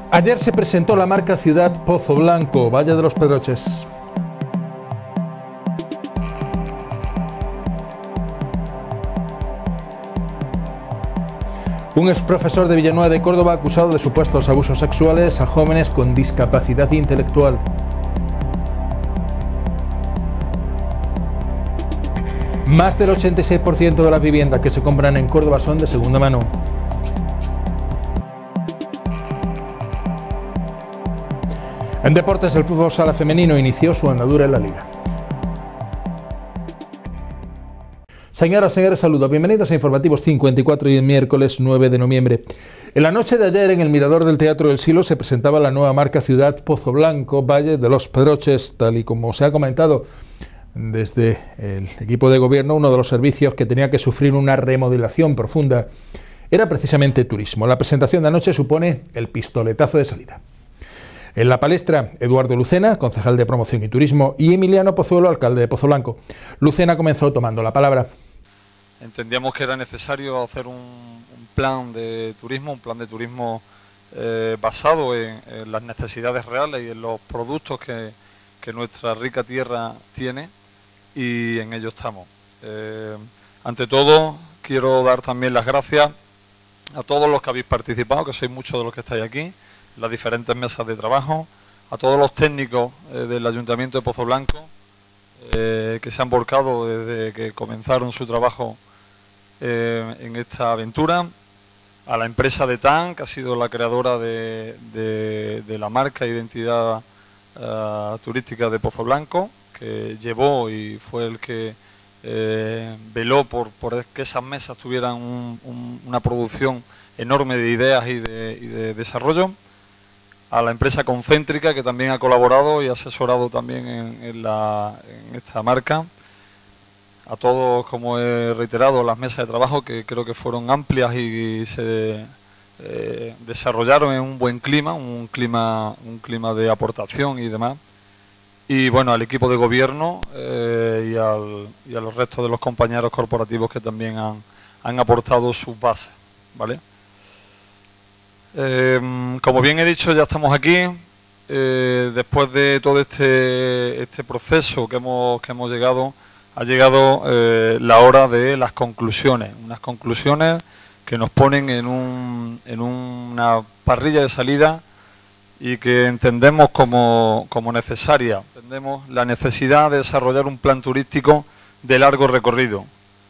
Ayer se presentó la marca Ciudad Pozo Blanco, Valle de los Pedroches. Un exprofesor de Villanueva de Córdoba acusado de supuestos abusos sexuales a jóvenes con discapacidad intelectual. Más del 86% de las viviendas que se compran en Córdoba son de segunda mano. En deportes, el fútbol sala femenino inició su andadura en la liga. Señoras y señores, saludos. Bienvenidos a Informativos 54 y el miércoles 9 de noviembre. En la noche de ayer, en el Mirador del Teatro del Silo, se presentaba la nueva marca Ciudad Pozo Blanco, Valle de los Pedroches, tal y como se ha comentado desde el equipo de gobierno. Uno de los servicios que tenía que sufrir una remodelación profunda era precisamente turismo. La presentación de anoche supone el pistoletazo de salida. En la palestra, Eduardo Lucena, concejal de Promoción y Turismo, y Emiliano Pozuelo, alcalde de Pozo Blanco. Lucena comenzó tomando la palabra. Entendíamos que era necesario hacer un plan de turismo, basado en las necesidades reales y en los productos que nuestra rica tierra tiene, y en ello estamos. Ante todo, quiero dar también las gracias a todos los que habéis participado, que sois muchos de los que estáis aquí, las diferentes mesas de trabajo, a todos los técnicos del Ayuntamiento de Pozo Blanco, que se han volcado desde que comenzaron su trabajo en esta aventura, a la empresa de TAN, que ha sido la creadora de la marca e identidad turística de Pozo Blanco, que llevó y fue el que veló por que esas mesas tuvieran una producción enorme de ideas y de desarrollo, a la empresa Concéntrica, que también ha colaborado y asesorado también en esta marca, a todos, como he reiterado, las mesas de trabajo, que creo que fueron amplias y se desarrollaron en un buen clima, un clima de aportación y demás. Y bueno, al equipo de gobierno y a los restos de los compañeros corporativos que también han aportado sus bases, ¿vale? Como bien he dicho, ya estamos aquí. Después de todo este proceso que hemos llegado, ha llegado la hora de las conclusiones. Unas conclusiones que nos ponen en una parrilla de salida y que entendemos como necesaria. Entendemos la necesidad de desarrollar un plan turístico de largo recorrido,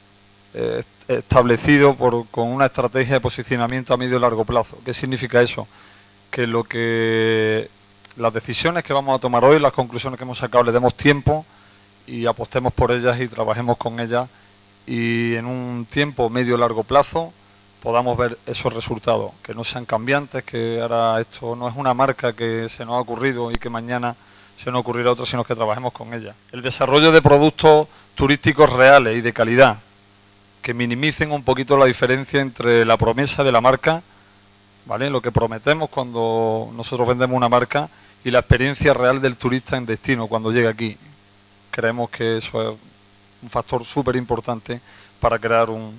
establecido con una estrategia de posicionamiento a medio y largo plazo. ¿Qué significa eso? Que las decisiones que vamos a tomar hoy, las conclusiones que hemos sacado, le demos tiempo y apostemos por ellas y trabajemos con ellas, y en un tiempo medio y largo plazo podamos ver esos resultados, que no sean cambiantes, que ahora esto no es una marca que se nos ha ocurrido y que mañana se nos ocurrirá otra, sino que trabajemos con ella. El desarrollo de productos turísticos reales y de calidad, que minimicen un poquito la diferencia entre la promesa de la marca, ¿vale?, lo que prometemos cuando nosotros vendemos una marca, y la experiencia real del turista en destino cuando llega aquí. Creemos que eso es un factor súper importante para crear un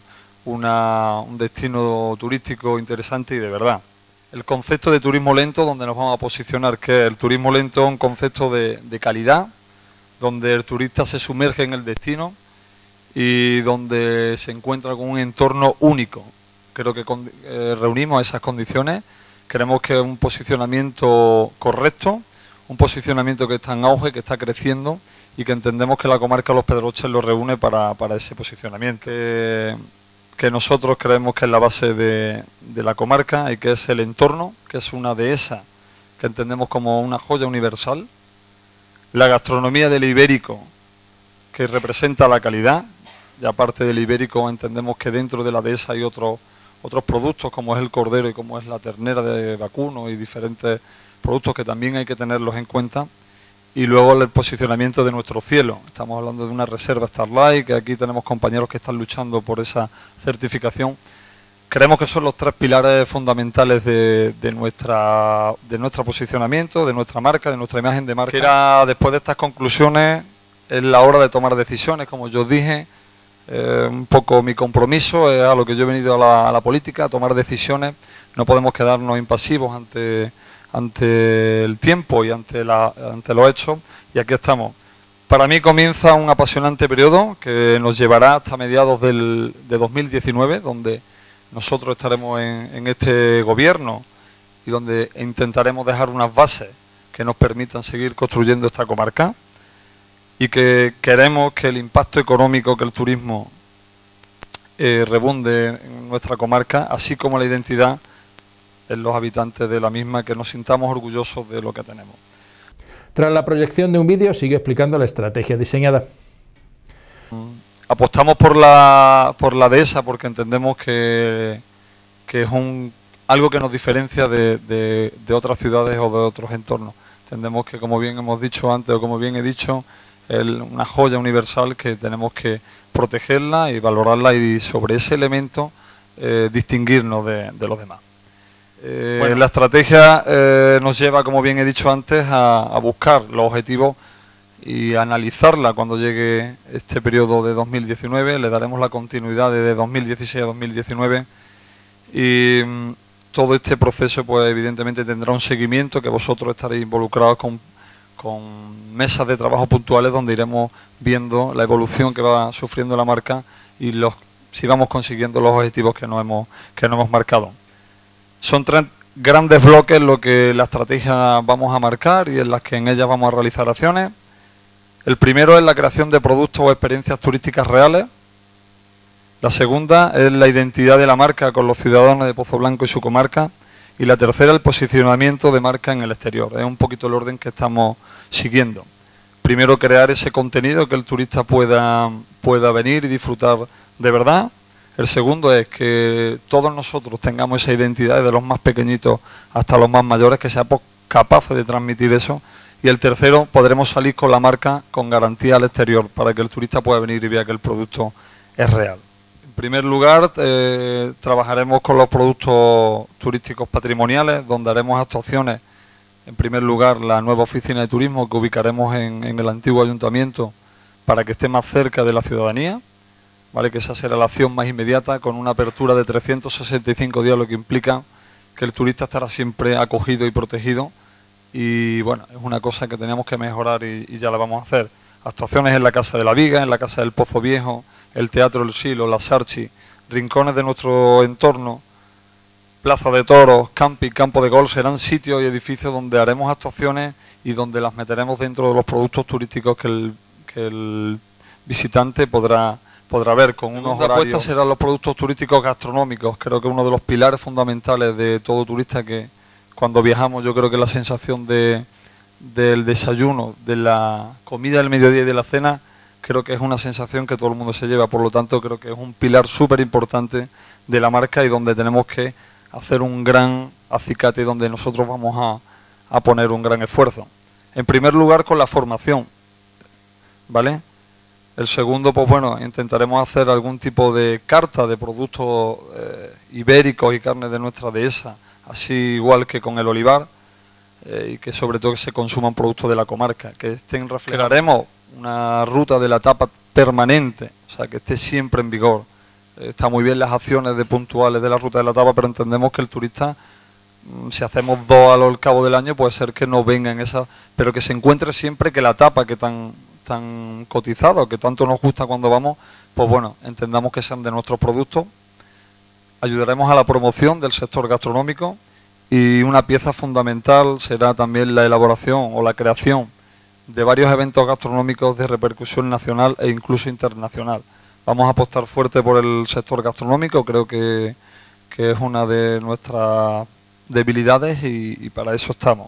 destino turístico interesante y de verdad. El concepto de turismo lento, donde nos vamos a posicionar, que el turismo lento es un concepto de calidad, donde el turista se sumerge en el destino y donde se encuentra con un entorno único. Creo que reunimos esas condiciones. Creemos que es un posicionamiento correcto, un posicionamiento que está en auge, que está creciendo, y que entendemos que la comarca Los Pedroches lo reúne para ese posicionamiento. Que nosotros creemos que es la base de la comarca y que es el entorno, que es una dehesa que entendemos como una joya universal. La gastronomía del ibérico, que representa la calidad, y aparte del ibérico entendemos que dentro de la dehesa hay otros productos, como es el cordero y como es la ternera de vacuno, y diferentes productos que también hay que tenerlos en cuenta. Y luego el posicionamiento de nuestro cielo. Estamos hablando de una reserva Starlight, que aquí tenemos compañeros que están luchando por esa certificación. Creemos que son los tres pilares fundamentales de nuestro posicionamiento, de nuestra marca, de nuestra imagen de marca. Después de estas conclusiones, es la hora de tomar decisiones, como yo os dije. Un poco mi compromiso es a lo que yo he venido a la política, a tomar decisiones. No podemos quedarnos impasivos ante ante el tiempo y ante los hechos, y aquí estamos. Para mí comienza un apasionante periodo que nos llevará hasta mediados de 2019, donde nosotros estaremos en este gobierno y donde intentaremos dejar unas bases que nos permitan seguir construyendo esta comarca, y que queremos que el impacto económico que el turismo rebunde en nuestra comarca, así como la identidad en los habitantes de la misma, que nos sintamos orgullosos de lo que tenemos. Tras la proyección de un vídeo, sigue explicando la estrategia diseñada. Apostamos por la dehesa porque entendemos que es algo que nos diferencia de otras ciudades o de otros entornos. Entendemos que, como bien hemos dicho antes, o como bien he dicho, es una joya universal que tenemos que protegerla y valorarla, y sobre ese elemento distinguirnos de los demás. Bueno, la estrategia nos lleva, como bien he dicho antes, a buscar los objetivos y a analizarla cuando llegue este periodo de 2019. Le daremos la continuidad de 2016 a 2019, y todo este proceso pues evidentemente tendrá un seguimiento, que vosotros estaréis involucrados con mesas de trabajo puntuales donde iremos viendo la evolución que va sufriendo la marca y si vamos consiguiendo los objetivos que nos hemos marcado. Son 3 grandes bloques lo que la estrategia vamos a marcar y en ellas vamos a realizar acciones. El primero es la creación de productos o experiencias turísticas reales. La segunda es la identidad de la marca con los ciudadanos de Pozoblanco y su comarca. Y la tercera, el posicionamiento de marca en el exterior. Es un poquito el orden que estamos siguiendo. Primero, crear ese contenido que el turista pueda venir y disfrutar de verdad. El segundo es que todos nosotros tengamos esa identidad, desde los más pequeñitos hasta los más mayores, que seamos capaces de transmitir eso. Y el tercero, podremos salir con la marca con garantía al exterior para que el turista pueda venir y vea que el producto es real. En primer lugar, trabajaremos con los productos turísticos patrimoniales, donde haremos actuaciones. En primer lugar, la nueva oficina de turismo que ubicaremos en el antiguo ayuntamiento para que esté más cerca de la ciudadanía. ¿Vale? Que esa será la acción más inmediata, con una apertura de 365 días, lo que implica que el turista estará siempre acogido y protegido. Y bueno, es una cosa que tenemos que mejorar y ya la vamos a hacer. Actuaciones en la Casa de la Viga, en la Casa del Pozo Viejo, el Teatro del Silo, la Sarchi, rincones de nuestro entorno, Plaza de Toros, camping, campo de golf, serán sitios y edificios donde haremos actuaciones y donde las meteremos dentro de los productos turísticos que el visitante podrá ver. Con unos horarios. Serán los productos turísticos gastronómicos. Creo que uno de los pilares fundamentales de todo turista, que cuando viajamos, yo creo que la sensación del desayuno, de la comida del mediodía y de la cena, creo que es una sensación que todo el mundo se lleva. Por lo tanto, creo que es un pilar súper importante de la marca y donde tenemos que hacer un gran acicate y donde nosotros vamos a poner un gran esfuerzo. En primer lugar, con la formación, ¿vale? El segundo, pues bueno, intentaremos hacer algún tipo de carta de productos ibéricos y carnes de nuestra dehesa, así igual que con el olivar, y que sobre todo se consuman productos de la comarca, que estén reflejados. Crearemos una ruta de la tapa permanente, o sea, que esté siempre en vigor. Está muy bien las acciones puntuales de la ruta de la tapa, pero entendemos que el turista, si hacemos 2 al cabo del año, puede ser que no venga en esa, pero que se encuentre siempre que la tapa, que tan cotizado, que tanto nos gusta cuando vamos, pues bueno, entendamos que sean de nuestros productos. Ayudaremos a la promoción del sector gastronómico, y una pieza fundamental será también la elaboración o la creación de varios eventos gastronómicos de repercusión nacional e incluso internacional. Vamos a apostar fuerte por el sector gastronómico, creo que es una de nuestras debilidades y para eso estamos.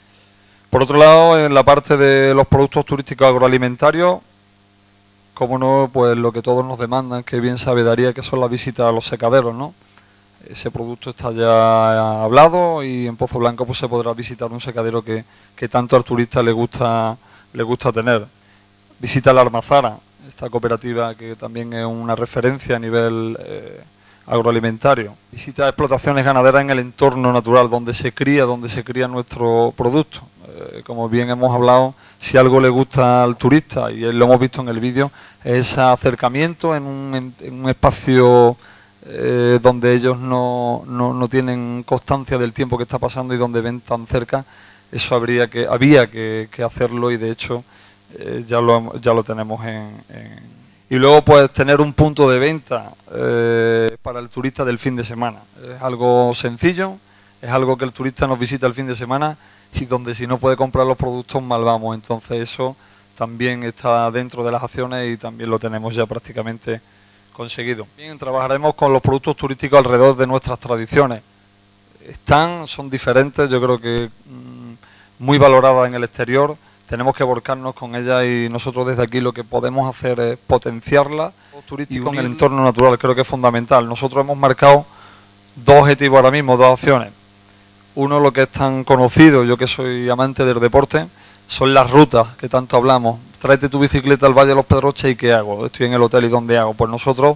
Por otro lado, en la parte de los productos turísticos agroalimentarios, como no, pues lo que todos nos demandan, que bien sabe Daría, que son las visitas a los secaderos, ¿no? Ese producto está ya hablado y en Pozoblanco pues se podrá visitar un secadero que tanto al turista le gusta tener. Visita la Almazara, esta cooperativa que también es una referencia a nivel agroalimentario. Visita explotaciones ganaderas en el entorno natural, donde se cría nuestro producto. Como bien hemos hablado, si algo le gusta al turista, y lo hemos visto en el vídeo, es ese acercamiento en un espacio donde ellos no tienen constancia del tiempo que está pasando y donde ven tan cerca. Eso había que hacerlo, y de hecho ya lo tenemos Y luego pues tener un punto de venta para el turista del fin de semana. Es algo sencillo, es algo que el turista nos visita el fin de semana y donde si no puede comprar los productos mal vamos. Entonces eso también está dentro de las acciones y también lo tenemos ya prácticamente conseguido. Bien, trabajaremos con los productos turísticos alrededor de nuestras tradiciones. Son diferentes, yo creo que muy valoradas en el exterior. Tenemos que volcarnos con ellas y nosotros desde aquí lo que podemos hacer es potenciarla y con el entorno natural. Creo que es fundamental. Nosotros hemos marcado dos objetivos ahora mismo, dos acciones. Uno, lo que es tan conocido, yo que soy amante del deporte, son las rutas que tanto hablamos. Tráete tu bicicleta al Valle de los Pedroches y ¿qué hago? Estoy en el hotel y ¿dónde hago? Pues nosotros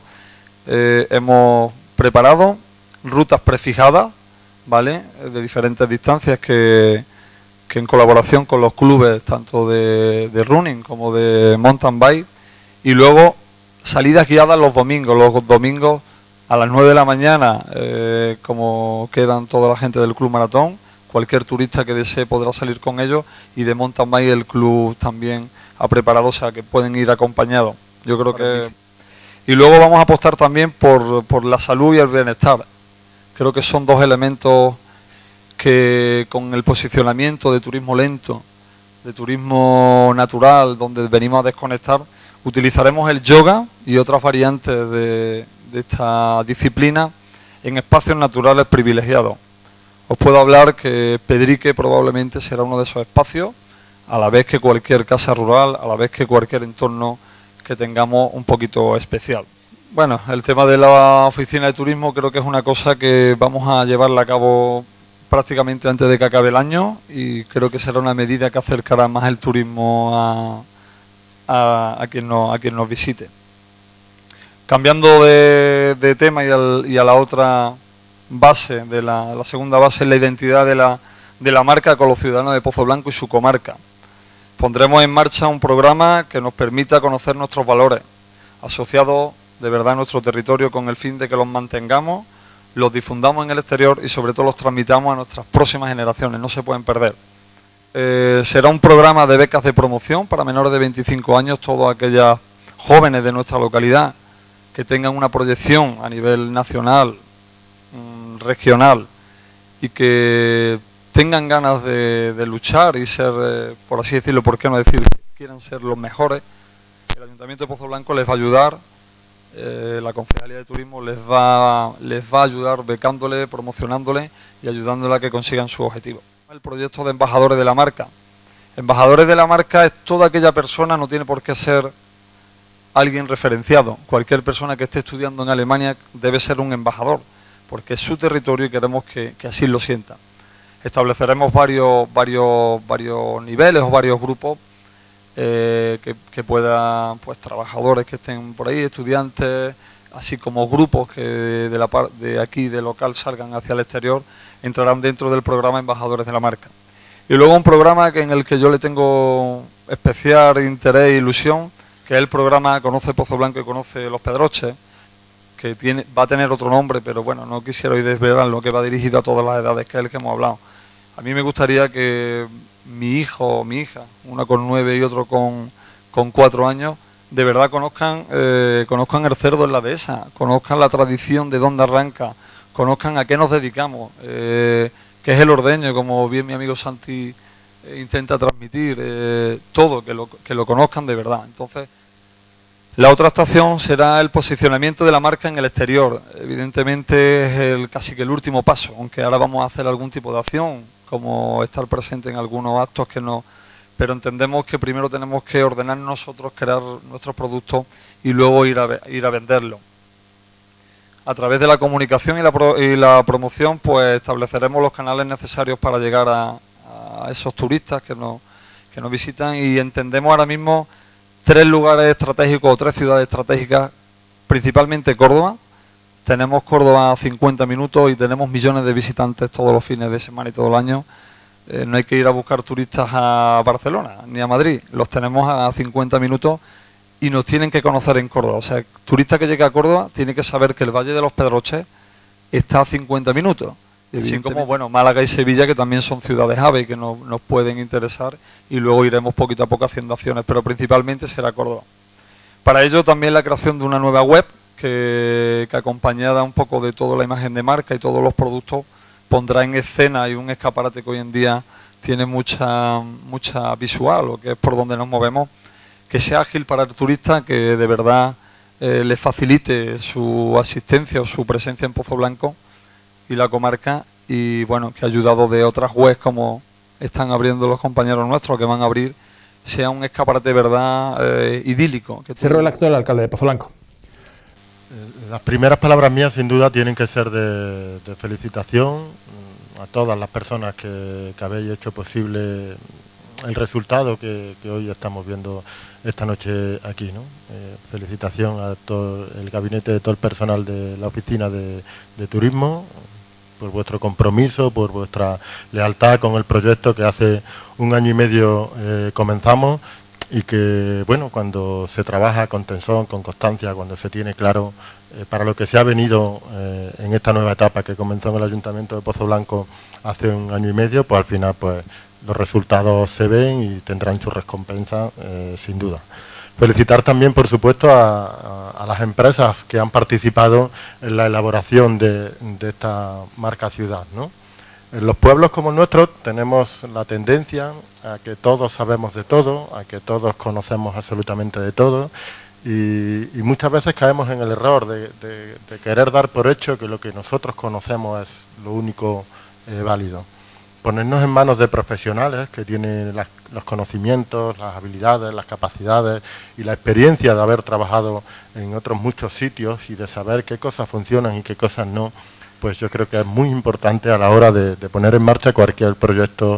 hemos preparado rutas prefijadas, ¿vale? De diferentes distancias que en colaboración con los clubes tanto de running como de mountain bike, y luego salidas guiadas los domingos a las 9 de la mañana, como quedan toda la gente del Club Maratón. Cualquier turista que desee podrá salir con ellos, y de mountain bike el club también ha preparado, o sea que pueden ir acompañados. Yo creo que... Y luego vamos a apostar también por la salud y el bienestar. Creo que son dos elementos que con el posicionamiento de turismo lento, de turismo natural, donde venimos a desconectar, utilizaremos el yoga y otras variantes de esta disciplina en espacios naturales privilegiados. Os puedo hablar que Pedrique probablemente será uno de esos espacios, a la vez que cualquier casa rural, a la vez que cualquier entorno que tengamos un poquito especial. Bueno, el tema de la oficina de turismo creo que es una cosa que vamos a llevarla a cabo prácticamente antes de que acabe el año, y creo que será una medida que acercará más el turismo a quien nos visite. Cambiando de tema y a la otra base, de la segunda base, es la identidad de la marca con los ciudadanos de Pozoblanco y su comarca. Pondremos en marcha un programa que nos permita conocer nuestros valores, asociados de verdad a nuestro territorio, con el fin de que los mantengamos, los difundamos en el exterior y sobre todo los transmitamos a nuestras próximas generaciones. No se pueden perder. Será un programa de becas de promoción para menores de 25 años, todas aquellas jóvenes de nuestra localidad que tengan una proyección a nivel nacional, regional, y que tengan ganas de luchar y ser, por así decirlo, por qué no decir, que quieran ser los mejores. El Ayuntamiento de Pozoblanco les va a ayudar. La Concejalía de Turismo les va a ayudar becándole, promocionándole y ayudándole a que consigan su objetivo. El proyecto de embajadores de la marca. Embajadores de la marca es toda aquella persona, no tiene por qué ser alguien referenciado. Cualquier persona que esté estudiando en Alemania debe ser un embajador, porque es su territorio y queremos que así lo sientan. Estableceremos varios niveles o varios grupos que puedan, pues, trabajadores que estén por ahí, estudiantes, así como grupos que de aquí, de local, salgan hacia el exterior, entrarán dentro del programa Embajadores de la Marca. Y luego un programa en el que yo le tengo especial interés e ilusión, que es el programa Conoce Pozoblanco y Conoce Los Pedroches, que va a tener otro nombre, pero bueno, no quisiera hoy desvelarlo, que va dirigido a todas las edades, que es el que hemos hablado. A mí me gustaría que mi hijo o mi hija, una con 9 y otro con 4 años, de verdad conozcan el cerdo en la dehesa, conozcan la tradición de dónde arranca, conozcan a qué nos dedicamos, qué es el ordeño, como bien mi amigo Santi intenta transmitir, todo, que lo conozcan de verdad. Entonces, la otra actuación será el posicionamiento de la marca en el exterior. Evidentemente es casi que el último paso, aunque ahora vamos a hacer algún tipo de acción, como estar presente en algunos actos que no, pero entendemos que primero tenemos que ordenar nosotros, crear nuestros productos y luego ir a venderlos. A través de la comunicación y la promoción, pues estableceremos los canales necesarios para llegar a esos turistas que nos visitan, y entendemos ahora mismo 3 lugares estratégicos o 3 ciudades estratégicas, principalmente Córdoba. Tenemos Córdoba a 50 minutos y tenemos millones de visitantes todos los fines de semana y todo el año. No hay que ir a buscar turistas a Barcelona ni a Madrid, los tenemos a 50 minutos y nos tienen que conocer en Córdoba. O sea, el turista que llegue a Córdoba tiene que saber que el Valle de los Pedroches está a 50 minutos. Así como, bueno, Málaga y Sevilla, que también son ciudades ave que nos pueden interesar, y luego iremos poquito a poco haciendo acciones, pero principalmente será Córdoba. Para ello también la creación de una nueva web que acompañada un poco de toda la imagen de marca y todos los productos pondrá en escena y un escaparate que hoy en día tiene mucha visual, o que es por donde nos movemos, que sea ágil para el turista, que de verdad le facilite su asistencia o su presencia en Pozo Blanco y la comarca, y bueno, que ayudado de otras webs como están abriendo los compañeros nuestros, que van a abrir, sea un escaparate de verdad idílico. Cerró el acto del alcalde de Pozo Blanco. Las primeras palabras mías sin duda tienen que ser de felicitación a todas las personas que habéis hecho posible el resultado que hoy estamos viendo esta noche aquí, ¿no? Felicitación a todo el gabinete, de todo el personal de la oficina de turismo, por vuestro compromiso, por vuestra lealtad con el proyecto que hace 1 año y medio comenzamos, y que, bueno, cuando se trabaja con tesón, con constancia, cuando se tiene claro para lo que se ha venido en esta nueva etapa que comenzó en el Ayuntamiento de Pozo Blanco hace 1 año y medio, pues al final pues los resultados se ven y tendrán su recompensa sin duda. Felicitar también, por supuesto, a las empresas que han participado en la elaboración de esta marca ciudad, ¿no? En los pueblos como el nuestro tenemos la tendencia a que todos sabemos de todo, a que todos conocemos absolutamente de todo, y muchas veces caemos en el error de querer dar por hecho que lo que nosotros conocemos es lo único válido. Ponernos en manos de profesionales que tienen los conocimientos, las habilidades, las capacidades y la experiencia de haber trabajado en otros muchos sitios y de saber qué cosas funcionan y qué cosas no, pues yo creo que es muy importante a la hora de poner en marcha cualquier proyecto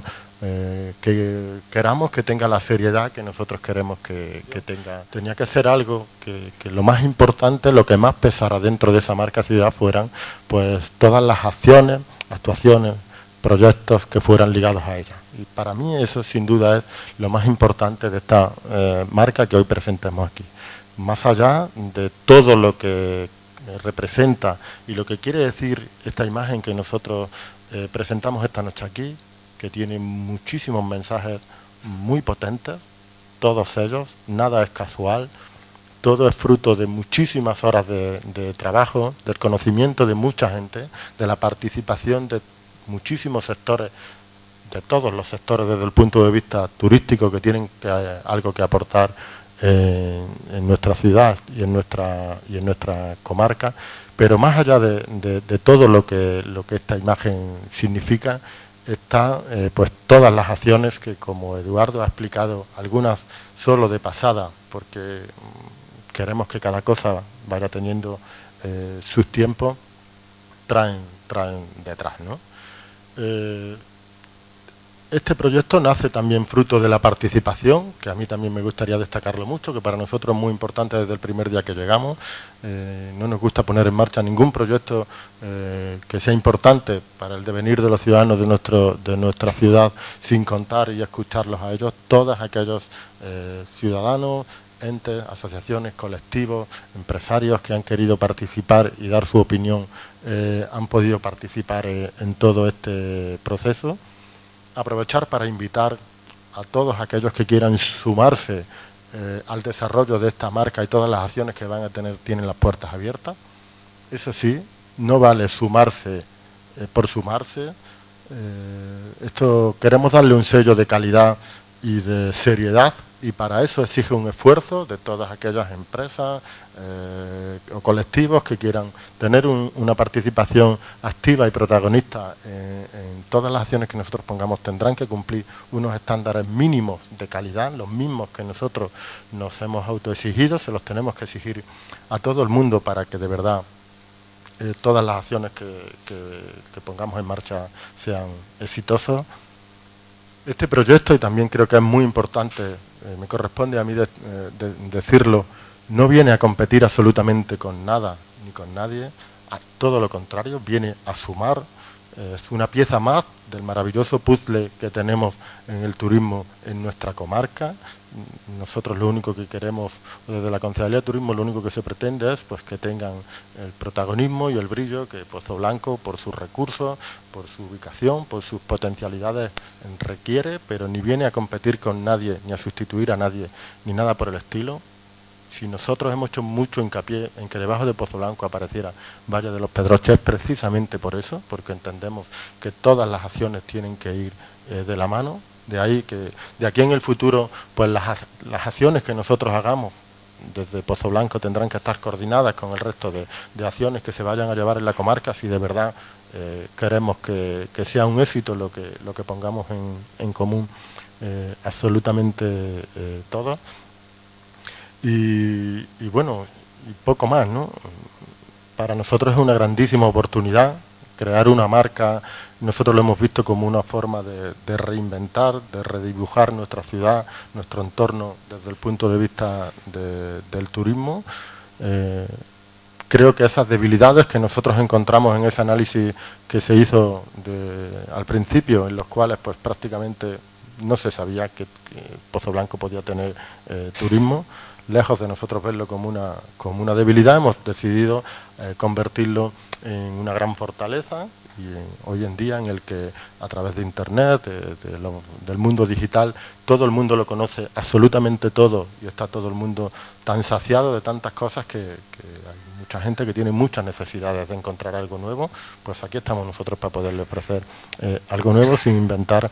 que queramos que tenga la seriedad que nosotros queremos que tenga. Tenía que ser algo que lo más importante, lo que más pesara dentro de esa marca ciudad fueran pues todas las acciones, actuaciones, proyectos que fueran ligados a ella. Y para mí eso sin duda es lo más importante de esta marca que hoy presentamos aquí. Más allá de todo lo que representa y lo que quiere decir esta imagen que nosotros presentamos esta noche aquí, que tiene muchísimos mensajes muy potentes, todos ellos, nada es casual, todo es fruto de muchísimas horas de trabajo, del conocimiento de mucha gente, de la participación de muchísimos sectores, de todos los sectores desde el punto de vista turístico, que tienen algo que aportar en nuestra ciudad y en nuestra comarca, pero más allá de todo lo que esta imagen significa, está pues todas las acciones que, como Eduardo ha explicado, algunas solo de pasada, porque queremos que cada cosa vaya teniendo sus tiempos, traen detrás, ¿no? Este proyecto nace también fruto de la participación, que a mí también me gustaría destacarlo mucho, que para nosotros es muy importante desde el primer día que llegamos. No nos gusta poner en marcha ningún proyecto que sea importante para el devenir de los ciudadanos de nuestra ciudad sin contar y escucharlos a ellos, todos aquellos ciudadanos, entes, asociaciones, colectivos, empresarios que han querido participar y dar su opinión, han podido participar en todo este proceso. Aprovechar para invitar a todos aquellos que quieran sumarse al desarrollo de esta marca y todas las acciones que van a tener, tienen las puertas abiertas. Eso sí, no vale sumarse por sumarse. Esto queremos darle un sello de calidad y de seriedad, y para eso exige un esfuerzo de todas aquellas empresas o colectivos que quieran tener una participación activa y protagonista en todas las acciones que nosotros pongamos. Tendrán que cumplir unos estándares mínimos de calidad, los mismos que nosotros nos hemos autoexigido, se los tenemos que exigir a todo el mundo para que de verdad todas las acciones que pongamos en marcha sean exitosas. Este proyecto, y también creo que es muy importante, me corresponde a mí decirlo, no viene a competir absolutamente con nada ni con nadie, todo lo contrario, viene a sumar es una pieza más del maravilloso puzzle que tenemos en el turismo en nuestra comarca. Nosotros lo único que queremos, desde la Concejalía de Turismo, lo único que se pretende es pues que tengan el protagonismo y el brillo que Pozoblanco, por sus recursos, por su ubicación, por sus potencialidades, requiere, pero ni viene a competir con nadie, ni a sustituir a nadie, ni nada por el estilo. Si nosotros hemos hecho mucho hincapié en que debajo de Pozoblanco apareciera Valle de los Pedroches, precisamente por eso, porque entendemos que todas las acciones tienen que ir de la mano. De ahí que de aquí en el futuro, pues las acciones que nosotros hagamos desde Pozoblanco tendrán que estar coordinadas con el resto de acciones que se vayan a llevar en la comarca, si de verdad queremos que sea un éxito lo que pongamos en común absolutamente todos. Y bueno, y poco más, ¿no? Para nosotros es una grandísima oportunidad crear una marca. Nosotros lo hemos visto como una forma de reinventar, de redibujar nuestra ciudad, nuestro entorno desde el punto de vista del turismo. Creo que esas debilidades que nosotros encontramos en ese análisis que se hizo al principio, en los cuales pues prácticamente no se sabía que Pozoblanco podía tener turismo, lejos de nosotros verlo como una debilidad, hemos decidido convertirlo en una gran fortaleza. Y hoy en día en el que a través de internet, del mundo digital, todo el mundo lo conoce absolutamente todo y está todo el mundo tan saciado de tantas cosas que hay mucha gente que tiene muchas necesidades de encontrar algo nuevo. Pues aquí estamos nosotros para poderle ofrecer algo nuevo sin inventar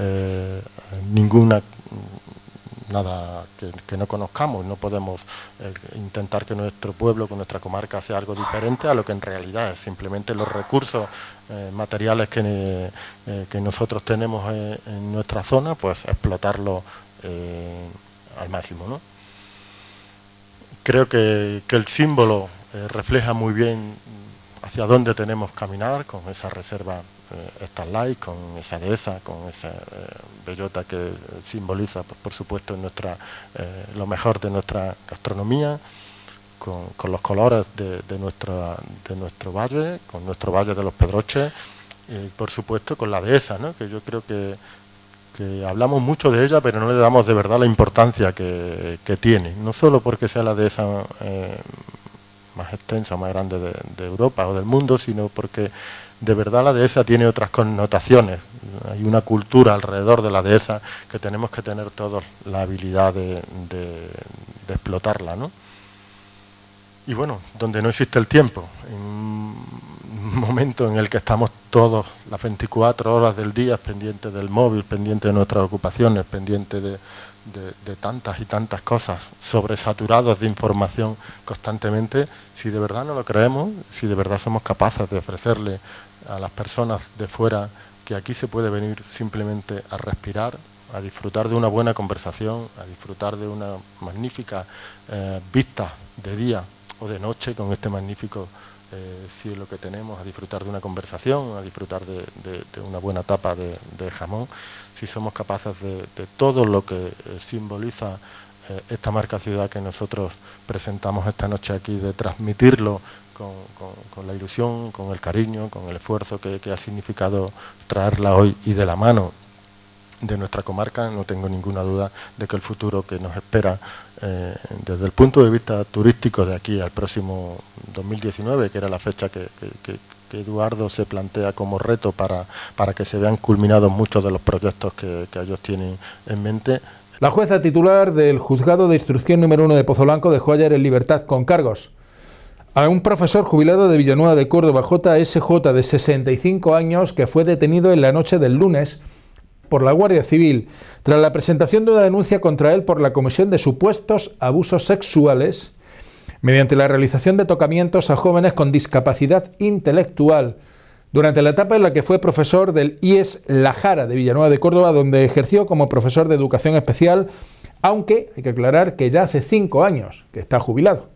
nada que no conozcamos. No podemos intentar que nuestro pueblo, que nuestra comarca sea algo diferente a lo que en realidad es. Simplemente los recursos materiales que nosotros tenemos en nuestra zona, pues explotarlo al máximo, ¿no? Creo que el símbolo refleja muy bien hacia dónde tenemos que caminar con esa reserva Starlight, con esa dehesa, con esa bellota que simboliza, por supuesto, lo mejor de nuestra gastronomía, con los colores de nuestro valle, con nuestro Valle de los Pedroches, y por supuesto con la dehesa, ¿no? Que yo creo que hablamos mucho de ella, pero no le damos de verdad la importancia que tiene, no solo porque sea la dehesa más extensa, más grande de Europa o del mundo, sino porque de verdad la dehesa tiene otras connotaciones. Hay una cultura alrededor de la dehesa que tenemos que tener todos la habilidad de explotarla, ¿no? Y bueno, donde no existe el tiempo, en un momento en el que estamos todos las 24 horas del día pendientes del móvil, pendientes de nuestras ocupaciones, pendientes de tantas y tantas cosas, sobresaturados de información constantemente, si de verdad no lo creemos, si de verdad somos capaces de ofrecerle a las personas de fuera que aquí se puede venir simplemente a respirar, a disfrutar de una buena conversación, a disfrutar de una magnífica vista de día o de noche con este magnífico cielo que tenemos, a disfrutar de una conversación, a disfrutar de una buena tapa de jamón, si somos capaces de todo lo que simboliza esta marca ciudad que nosotros presentamos esta noche aquí, de transmitirlo con la ilusión, con el cariño, con el esfuerzo que ha significado traerla hoy y de la mano de nuestra comarca, no tengo ninguna duda de que el futuro que nos espera desde el punto de vista turístico de aquí al próximo 2019, que era la fecha que Eduardo se plantea como reto para que se vean culminados muchos de los proyectos que ellos tienen en mente. La jueza titular del Juzgado de Instrucción número 1 de Pozoblanco dejó ayer en libertad con cargos a un profesor jubilado de Villanueva de Córdoba, JSJ, de 65 años, que fue detenido en la noche del lunes por la Guardia Civil, tras la presentación de una denuncia contra él por la comisión de supuestos abusos sexuales mediante la realización de tocamientos a jóvenes con discapacidad intelectual, durante la etapa en la que fue profesor del IES La Jara de Villanueva de Córdoba, donde ejerció como profesor de educación especial, aunque hay que aclarar que ya hace 5 años que está jubilado.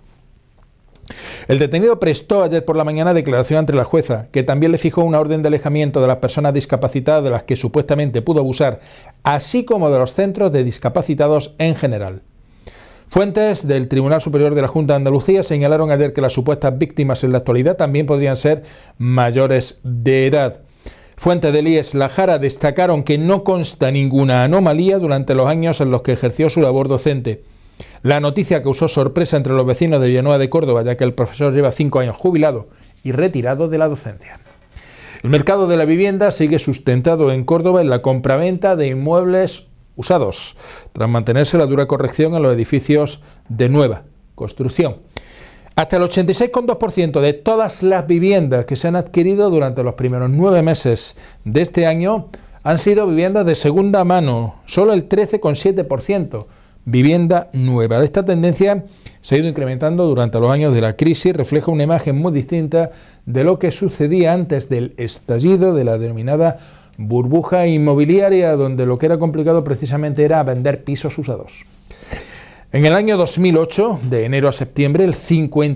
El detenido prestó ayer por la mañana declaración ante la jueza, que también le fijó una orden de alejamiento de las personas discapacitadas de las que supuestamente pudo abusar, así como de los centros de discapacitados en general. Fuentes del Tribunal Superior de la Junta de Andalucía señalaron ayer que las supuestas víctimas en la actualidad también podrían ser mayores de edad. Fuentes del IES La Jara destacaron que no consta ninguna anomalía durante los años en los que ejerció su labor docente. La noticia causó sorpresa entre los vecinos de Villanueva de Córdoba, ya que el profesor lleva 5 años jubilado y retirado de la docencia. El mercado de la vivienda sigue sustentado en Córdoba en la compraventa de inmuebles usados, tras mantenerse la dura corrección en los edificios de nueva construcción. Hasta el 86,2% de todas las viviendas que se han adquirido durante los primeros 9 meses de este año han sido viviendas de segunda mano, solo el 13,7% vivienda nueva. Esta tendencia se ha ido incrementando durante los años de la crisis, refleja una imagen muy distinta de lo que sucedía antes del estallido de la denominada burbuja inmobiliaria, donde lo que era complicado precisamente era vender pisos usados. En el año 2008, de enero a septiembre, el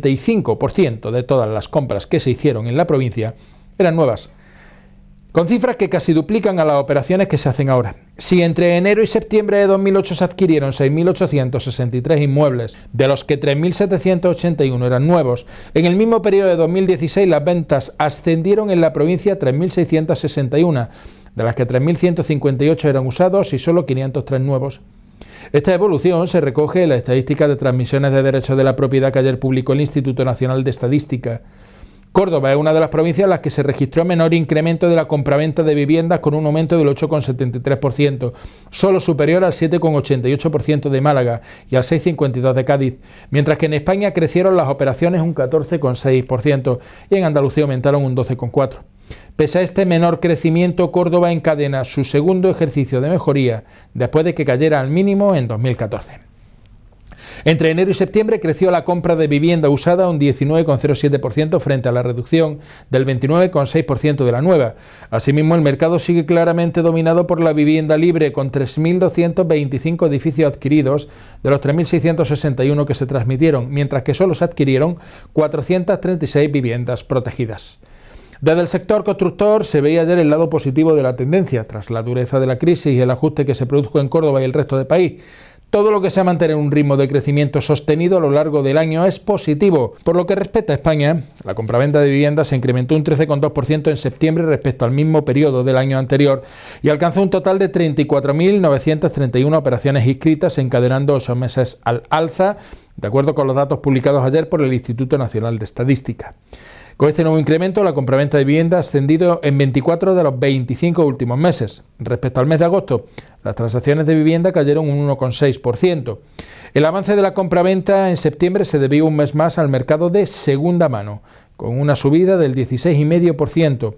55% de todas las compras que se hicieron en la provincia eran nuevas, con cifras que casi duplican a las operaciones que se hacen ahora. Si entre enero y septiembre de 2008 se adquirieron 6.863 inmuebles, de los que 3.781 eran nuevos, en el mismo periodo de 2016 las ventas ascendieron en la provincia a 3.661, de las que 3.158 eran usados y solo 503 nuevos. Esta evolución se recoge en la estadística de transmisiones de derechos de la propiedad que ayer publicó el Instituto Nacional de Estadística. Córdoba es una de las provincias en las que se registró menor incremento de la compraventa de viviendas, con un aumento del 8,73%, solo superior al 7,88% de Málaga y al 6,52% de Cádiz, mientras que en España crecieron las operaciones un 14,6% y en Andalucía aumentaron un 12,4%. Pese a este menor crecimiento, Córdoba encadena su segundo ejercicio de mejoría después de que cayera al mínimo en 2014. Entre enero y septiembre creció la compra de vivienda usada un 19,07% frente a la reducción del 29,6% de la nueva. Asimismo, el mercado sigue claramente dominado por la vivienda libre, con 3.225 edificios adquiridos de los 3.661 que se transmitieron, mientras que solo se adquirieron 436 viviendas protegidas. Desde el sector constructor se veía ayer el lado positivo de la tendencia, tras la dureza de la crisis y el ajuste que se produjo en Córdoba y el resto del país. Todo lo que sea mantener un ritmo de crecimiento sostenido a lo largo del año es positivo. Por lo que respecta a España, la compraventa de viviendas se incrementó un 13,2% en septiembre respecto al mismo periodo del año anterior y alcanzó un total de 34.931 operaciones inscritas, encadenando 8 meses al alza, de acuerdo con los datos publicados ayer por el Instituto Nacional de Estadística. Con este nuevo incremento, la compraventa de vivienda ha ascendido en 24 de los 25 últimos meses. Respecto al mes de agosto, las transacciones de vivienda cayeron un 1,6%. El avance de la compraventa en septiembre se debió un mes más al mercado de segunda mano, con una subida del 16,5%.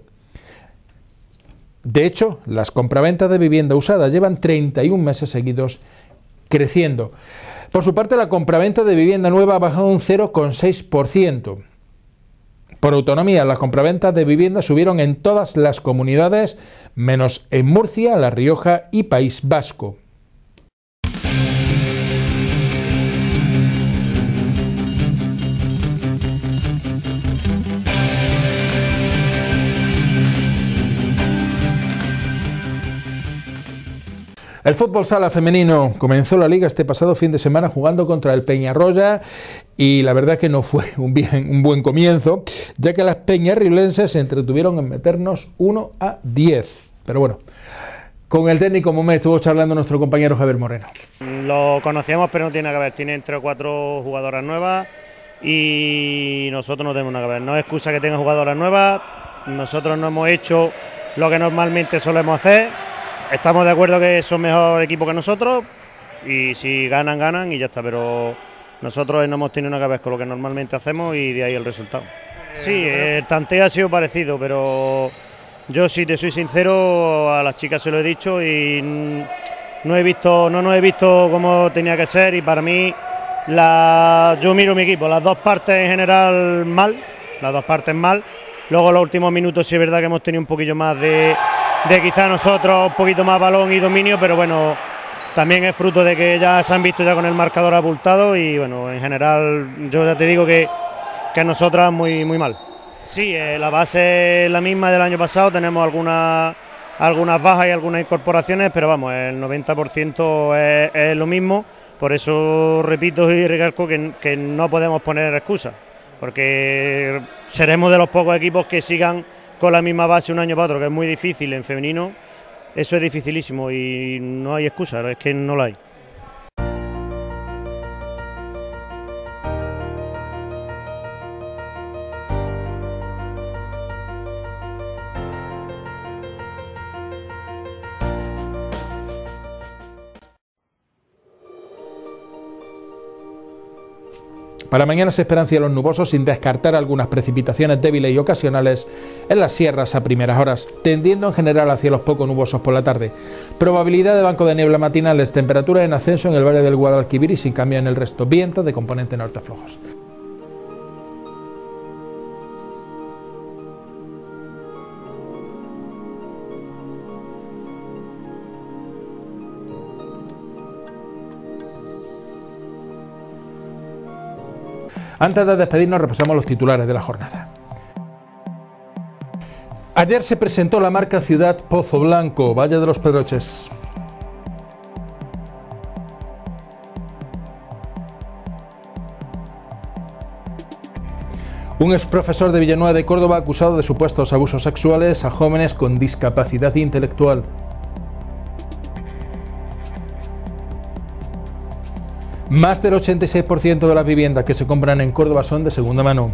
De hecho, las compraventas de vivienda usada llevan 31 meses seguidos creciendo. Por su parte, la compraventa de vivienda nueva ha bajado un 0,6%. Por autonomía, las compraventas de vivienda subieron en todas las comunidades, menos en Murcia, La Rioja y País Vasco. El fútbol sala femenino comenzó la liga este pasado fin de semana jugando contra el Peñarroya y la verdad es que no fue un buen comienzo, ya que las peñarrilenses se entretuvieron en meternos 1-10. Pero bueno, con el técnico Momé estuvo charlando nuestro compañero Javier Moreno. Lo conocíamos, pero no tiene nada que ver, tienen 3 o 4 jugadoras nuevas y nosotros no tenemos nada que ver. No es excusa que tengan jugadoras nuevas, nosotros no hemos hecho lo que normalmente solemos hacer. Estamos de acuerdo que son mejor equipo que nosotros y si ganan, ganan y ya está, pero nosotros no hemos tenido nada que ver con lo que normalmente hacemos y de ahí el resultado. Sí, el tanteo ha sido parecido, pero yo, si te soy sincero, a las chicas se lo he dicho y no nos he visto como tenía que ser y para mí, yo miro mi equipo, las dos partes en general mal, luego los últimos minutos sí es verdad que hemos tenido un poquillo más de quizá nosotros un poquito más balón y dominio, pero bueno, también es fruto de que ya se han visto ya con el marcador abultado y bueno, en general yo ya te digo que nosotras muy mal. Sí, la base es la misma del año pasado, tenemos algunas bajas y algunas incorporaciones, pero vamos, el 90% es lo mismo, por eso repito y recalco que no podemos poner excusas, porque seremos de los pocos equipos que sigan con la misma base un año para otro, que es muy difícil en femenino, eso es dificilísimo y no hay excusa, es que no la hay. Para mañana se esperan cielos nubosos sin descartar algunas precipitaciones débiles y ocasionales en las sierras a primeras horas, tendiendo en general a cielos poco nubosos por la tarde. Probabilidad de banco de niebla matinales, temperaturas en ascenso en el valle del Guadalquivir y sin cambio en el resto, vientos de componente norte flojos. Antes de despedirnos repasamos los titulares de la jornada. Ayer se presentó la marca Ciudad Pozoblanco, Valle de los Pedroches. Un exprofesor de Villanueva de Córdoba acusado de supuestos abusos sexuales a jóvenes con discapacidad intelectual. Más del 86% de las viviendas que se compran en Córdoba son de segunda mano.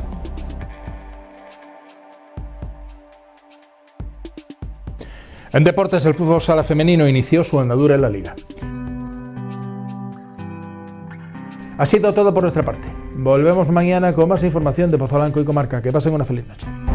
En deportes, el fútbol sala femenino inició su andadura en la liga. Ha sido todo por nuestra parte. Volvemos mañana con más información de Pozoblanco y comarca. Que pasen una feliz noche.